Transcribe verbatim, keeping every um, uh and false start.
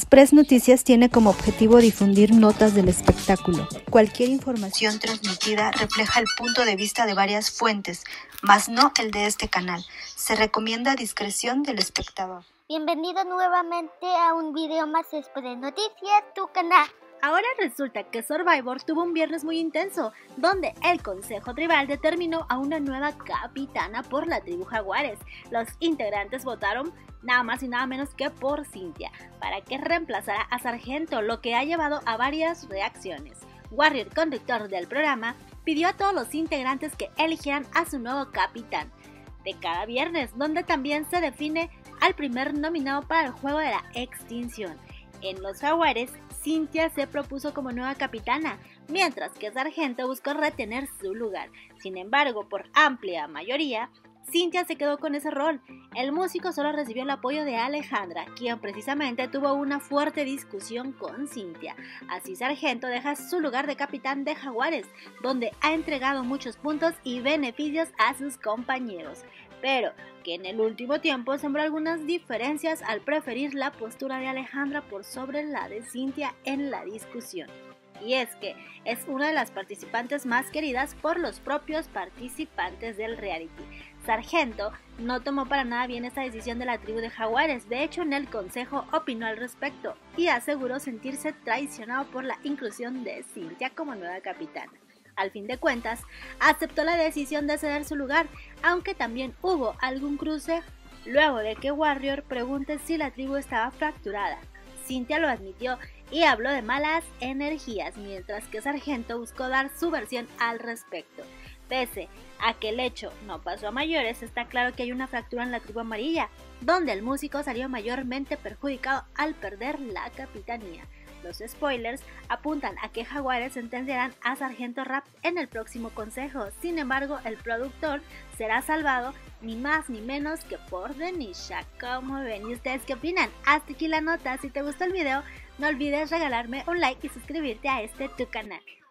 Express Noticias tiene como objetivo difundir notas del espectáculo. Cualquier información transmitida refleja el punto de vista de varias fuentes, mas no el de este canal. Se recomienda discreción del espectador. Bienvenido nuevamente a un video más de Express Noticias, tu canal. Ahora resulta que Survivor tuvo un viernes muy intenso, donde el Consejo Tribal determinó a una nueva capitana por la tribu Jaguares. Los integrantes votaron nada más y nada menos que por Cynthia, para que reemplazara a Sargento, lo que ha llevado a varias reacciones. Warrior, conductor del programa, pidió a todos los integrantes que eligieran a su nuevo capitán de cada viernes, donde también se define al primer nominado para el juego de la extinción. En los Jaguares, Cynthia se propuso como nueva capitana, mientras que Sargento buscó retener su lugar. Sin embargo, por amplia mayoría, Cynthia se quedó con ese rol. El músico solo recibió el apoyo de Alejandra, quien precisamente tuvo una fuerte discusión con Cynthia. Así Sargento deja su lugar de capitán de Jaguares, donde ha entregado muchos puntos y beneficios a sus compañeros, pero que en el último tiempo sembró algunas diferencias al preferir la postura de Alejandra por sobre la de Cynthia en la discusión. Y es que es una de las participantes más queridas por los propios participantes del reality. Sargento no tomó para nada bien esta decisión de la tribu de Jaguares. De hecho, en el consejo opinó al respecto y aseguró sentirse traicionado por la inclusión de Cynthia como nueva capitana. Al fin de cuentas, aceptó la decisión de ceder su lugar, aunque también hubo algún cruce luego de que Warrior pregunte si la tribu estaba fracturada. Cynthia lo admitió y habló de malas energías, mientras que Sargento buscó dar su versión al respecto. Pese a que el hecho no pasó a mayores, está claro que hay una fractura en la tribu amarilla, donde el músico salió mayormente perjudicado al perder la capitanía. Los spoilers apuntan a que Jaguares sentenciarán a Sargento Rap en el próximo consejo. Sin embargo, el productor será salvado ni más ni menos que por Denisha. ¿Cómo ven? ¿Y ustedes qué opinan? Hasta aquí la nota. Si te gustó el video, no olvides regalarme un like y suscribirte a este tu canal.